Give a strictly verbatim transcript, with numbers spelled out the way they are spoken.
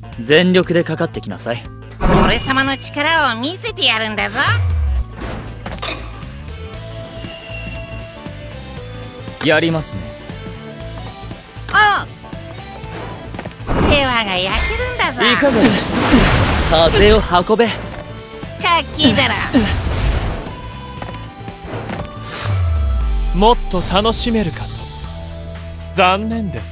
全力でかかってきなさい。 俺様の力を見せてやるんだぞ。 やりますね。 おう、世話が焼けるんだぞ。 いかがだ。風を運べ。 かっきーだろ。 もっと楽しめるかと。残念です。